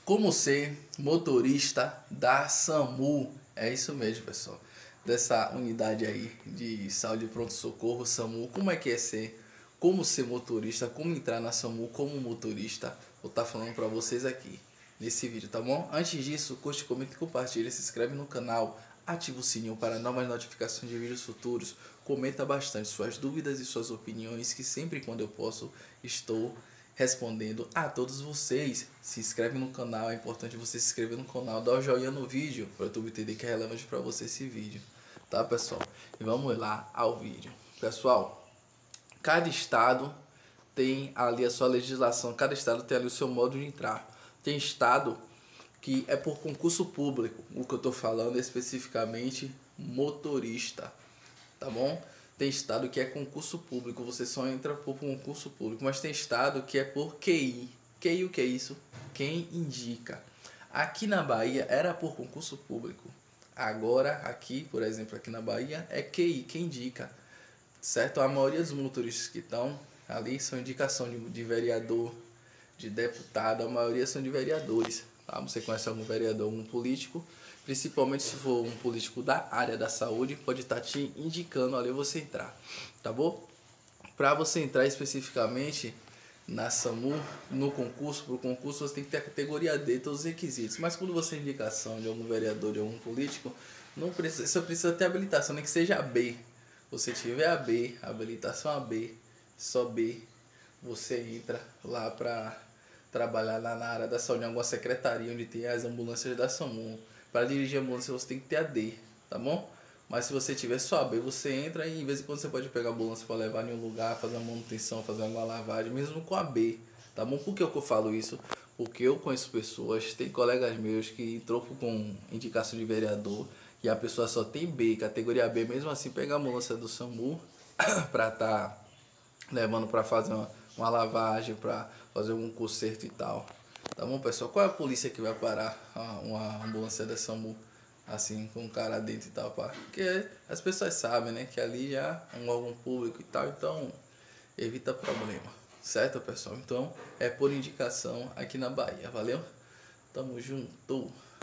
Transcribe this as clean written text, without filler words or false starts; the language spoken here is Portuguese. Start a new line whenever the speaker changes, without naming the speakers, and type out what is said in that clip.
Como ser motorista da SAMU? É isso mesmo, pessoal. Dessa unidade aí de saúde e pronto-socorro, SAMU. Como é que é ser? Como ser motorista? Como entrar na SAMU como motorista? Vou estar falando para vocês aqui nesse vídeo, tá bom? Antes disso, curte, comenta e compartilha. Se inscreve no canal. Ativa o sininho para novas notificações de vídeos futuros. Comenta bastante suas dúvidas e suas opiniões, que sempre quando eu posso estou respondendo a todos vocês. Se inscreve no canal, é importante você se inscrever no canal, dar o joinha no vídeo para o YouTube entender que é relevante para você esse vídeo, tá, pessoal? E vamos lá ao vídeo. Pessoal, cada estado tem ali a sua legislação, cada estado tem ali o seu modo de entrar. Tem estado que é por concurso público, o que eu estou falando é especificamente motorista, tá bom? Tem estado que é concurso público, você só entra por concurso público, mas tem estado que é por QI. QI, o que é isso? Quem indica. Aqui na Bahia era por concurso público. Agora aqui, por exemplo, aqui na Bahia é QI, quem indica, certo? A maioria dos motoristas que estão ali são indicação de vereador, de deputado, a maioria são de vereadores, tá? Você conhece algum vereador, algum político, principalmente se for um político da área da saúde, pode estar te indicando ali você entrar, tá bom? Para você entrar especificamente na SAMU, no concurso, para o concurso você tem que ter a categoria D, todos os requisitos, mas quando você é indicação de algum vereador, de algum político, não precisa, só precisa ter habilitação, nem que seja B. Você tiver a B, habilitação a B, só B, você entra lá para trabalhar lá na área da saúde, em alguma secretaria onde tem as ambulâncias da SAMU. Para dirigir a ambulância você tem que ter a D, tá bom? Mas se você tiver só a B, você entra e em vez em quando você pode pegar a ambulância para levar em um lugar, fazer uma manutenção, fazer uma lavagem, mesmo com a B, tá bom? Por que eu falo isso? Porque eu conheço pessoas, tem colegas meus que trocam com indicação de vereador e a pessoa só tem B, categoria B, mesmo assim pega a ambulância do SAMU para estar levando para fazer uma lavagem, para fazer um conserto e tal. Tá bom, pessoal? Qual é a polícia que vai parar uma ambulância da SAMU assim, com um cara dentro e tal, pá? Porque as pessoas sabem, né, que ali já é um órgão público e tal, então evita problema, certo, pessoal? Então é por indicação aqui na Bahia, valeu? Tamo junto!